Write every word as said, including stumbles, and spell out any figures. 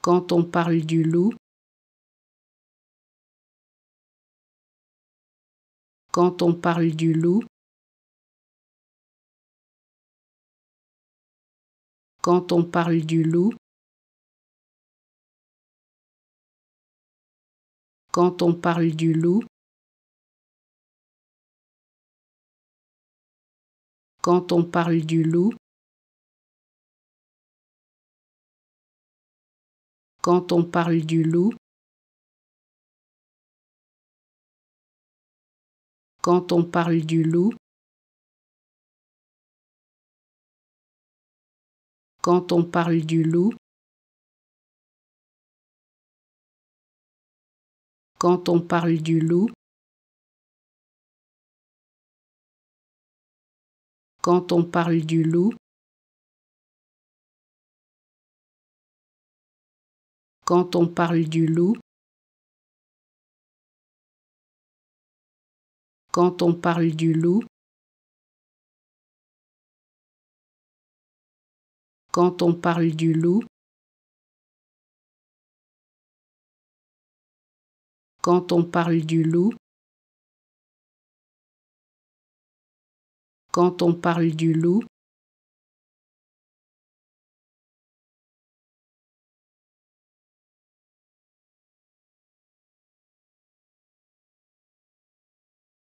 Quand on parle du loup, quand on parle du loup, quand on parle du loup, quand on parle du loup, quand on parle du loup, quand on parle du loup, quand on parle du loup, quand on parle du loup, quand on parle du loup, quand on parle du loup, quand on parle du loup, quand on parle du loup, quand on parle du loup, quand on parle du loup, quand on parle du loup,